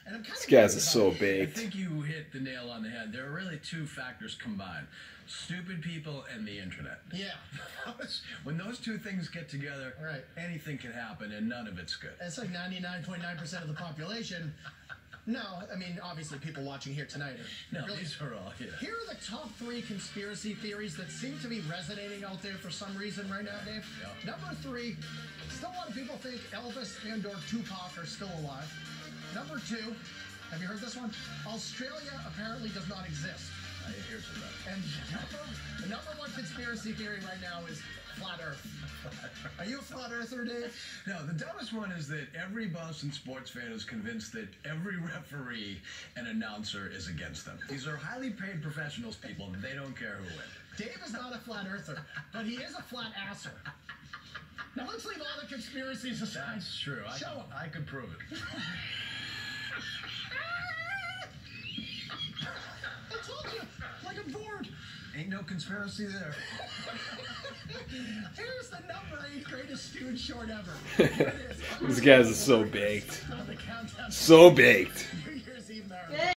These guys are so I baked. think you hit the nail on the head. There are really two factors combined. Stupid people and the internet. Yeah. When those two things get together, Right. anything can happen, and none of it's good. It's like 99.9% of the population. No, I mean, obviously people watching here tonight are No, these are all here. Here are the top 3 conspiracy theories that seem to be resonating out there for some reason right now, Dave. Yeah. Number 3, still a lot of people think Elvis and or Tupac are still alive. Number 2, have you heard this one? Australia apparently does not exist. Here's the And the number 1 conspiracy theory right now is flat Earth. Are you a flat earther, Dave? No, the dumbest one is that every Boston sports fan is convinced that every referee and announcer is against them. These are highly paid professionals, people. They don't care who wins. Dave is not a flat earther, but he is a flat asser. Now let's leave all the conspiracies aside. That's true. I could prove it. I told you, like a board. Ain't no conspiracy there. Here's the number 8 greatest Stooge short ever. Here it is. These guys are so baked. On the countdown. So baked.